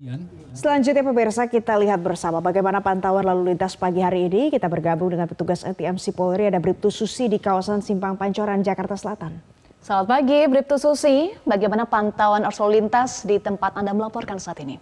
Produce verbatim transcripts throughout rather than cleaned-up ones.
Selanjutnya pemirsa, kita lihat bersama bagaimana pantauan lalu lintas pagi hari ini. Kita bergabung dengan petugas N T M C Polri, ada Bribtu Susi di kawasan Simpang Pancoran, Jakarta Selatan. Selamat pagi Bribtu Susi, bagaimana pantauan arus lalu lintas di tempat Anda melaporkan saat ini?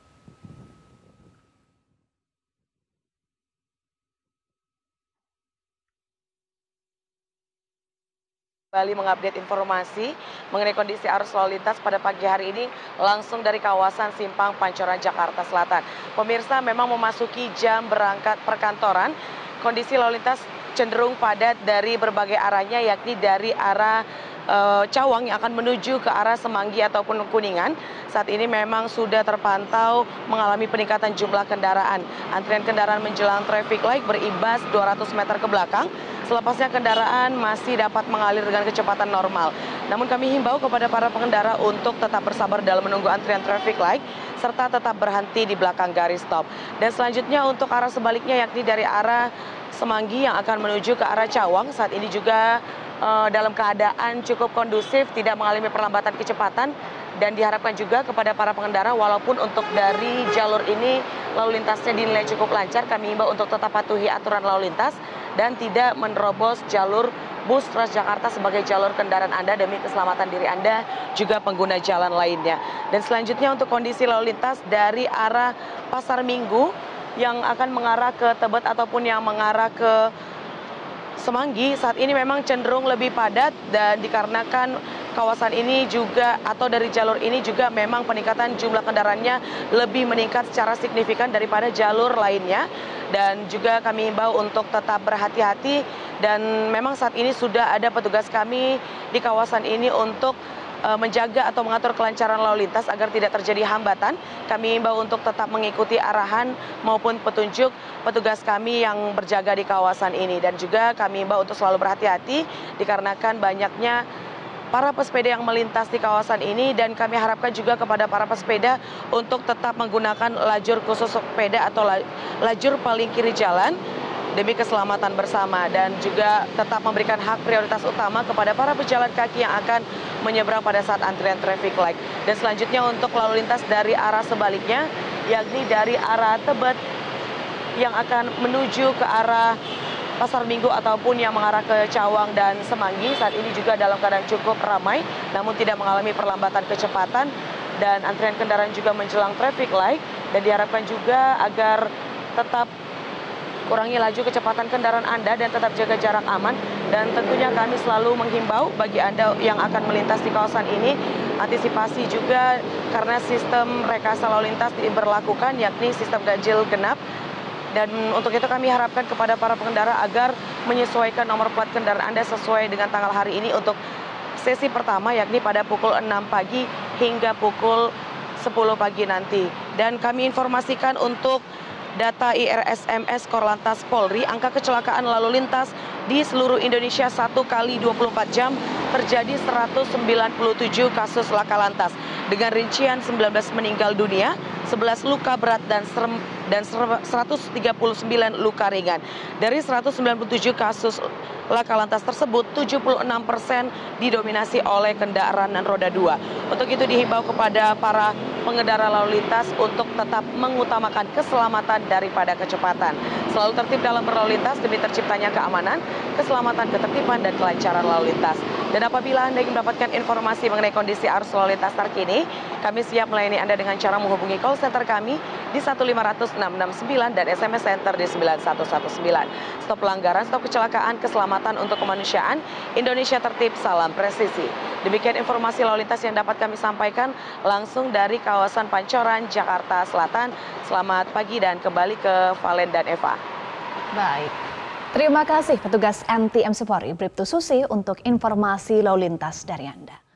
Kembali mengupdate informasi mengenai kondisi arus lalu lintas pada pagi hari ini langsung dari kawasan Simpang Pancoran, Jakarta Selatan. Pemirsa, memang memasuki jam berangkat perkantoran, kondisi lalu lintas cenderung padat dari berbagai arahnya, yakni dari arah e, Cawang yang akan menuju ke arah Semanggi ataupun Kuningan. Saat ini memang sudah terpantau mengalami peningkatan jumlah kendaraan. Antrian kendaraan menjelang traffic light berimbas dua ratus meter ke belakang. Selepasnya kendaraan masih dapat mengalir dengan kecepatan normal. Namun kami himbau kepada para pengendara untuk tetap bersabar dalam menunggu antrian traffic light serta tetap berhenti di belakang garis stop. Dan selanjutnya untuk arah sebaliknya, yakni dari arah Semanggi yang akan menuju ke arah Cawang, saat ini juga uh, dalam keadaan cukup kondusif, tidak mengalami perlambatan kecepatan. Dan diharapkan juga kepada para pengendara, walaupun untuk dari jalur ini lalu lintasnya dinilai cukup lancar, kami himbau untuk tetap patuhi aturan lalu lintas dan tidak menerobos jalur bus Transjakarta sebagai jalur kendaraan Anda demi keselamatan diri Anda juga pengguna jalan lainnya. Dan selanjutnya untuk kondisi lalu lintas dari arah Pasar Minggu yang akan mengarah ke Tebet ataupun yang mengarah ke Semanggi, saat ini memang cenderung lebih padat dan dikarenakan kawasan ini juga atau dari jalur ini juga memang peningkatan jumlah kendaraannya lebih meningkat secara signifikan daripada jalur lainnya. Dan juga kami himbau untuk tetap berhati-hati, dan memang saat ini sudah ada petugas kami di kawasan ini untuk uh, menjaga atau mengatur kelancaran lalu lintas agar tidak terjadi hambatan. Kami himbau untuk tetap mengikuti arahan maupun petunjuk petugas kami yang berjaga di kawasan ini. Dan juga kami himbau untuk selalu berhati-hati dikarenakan banyaknya para pesepeda yang melintas di kawasan ini, dan kami harapkan juga kepada para pesepeda untuk tetap menggunakan lajur khusus sepeda atau lajur paling kiri jalan demi keselamatan bersama, dan juga tetap memberikan hak prioritas utama kepada para pejalan kaki yang akan menyeberang pada saat antrian traffic light. Dan selanjutnya untuk lalu lintas dari arah sebaliknya, yakni dari arah Tebet yang akan menuju ke arah Pasar Minggu ataupun yang mengarah ke Cawang dan Semanggi, saat ini juga dalam keadaan cukup ramai namun tidak mengalami perlambatan kecepatan, dan antrian kendaraan juga menjelang traffic light. Dan diharapkan juga agar tetap kurangi laju kecepatan kendaraan Anda dan tetap jaga jarak aman. Dan tentunya kami selalu menghimbau bagi Anda yang akan melintas di kawasan ini, antisipasi juga karena sistem rekayasa lalu lintas diberlakukan, yakni sistem ganjil genap. Dan untuk itu kami harapkan kepada para pengendara agar menyesuaikan nomor plat kendaraan Anda sesuai dengan tanggal hari ini untuk sesi pertama, yakni pada pukul enam pagi hingga pukul sepuluh pagi nanti. Dan kami informasikan untuk data I R S M S Korlantas Polri, angka kecelakaan lalu lintas di seluruh Indonesia satu kali dua puluh empat jam terjadi seratus sembilan puluh tujuh kasus laka lantas dengan rincian sembilan belas meninggal dunia, sebelas luka berat dan serem, dan seratus tiga puluh sembilan luka ringan. Dari seratus sembilan puluh tujuh kasus laka lantas tersebut, tujuh puluh enam persen didominasi oleh kendaraan roda dua. Untuk itu dihimbau kepada para pengendara lalu lintas untuk tetap mengutamakan keselamatan daripada kecepatan. Selalu tertib dalam berlalu lintas demi terciptanya keamanan, keselamatan, ketertiban, dan kelancaran lalu lintas. Dan apabila Anda ingin mendapatkan informasi mengenai kondisi arus lalu lintas terkini, kami siap melayani Anda dengan cara menghubungi call center kami di satu lima nol nol enam enam sembilan dan S M S Center di sembilan satu satu sembilan. Stop pelanggaran, stop kecelakaan, keselamatan untuk kemanusiaan. Indonesia tertib, salam presisi. Demikian informasi lalu lintas yang dapat kami sampaikan langsung dari kawasan Pancoran, Jakarta Selatan. Selamat pagi dan kembali ke Valen dan Eva. Baik. Terima kasih petugas N T M C Polri, Bribtu Susi, untuk informasi lalu lintas dari Anda.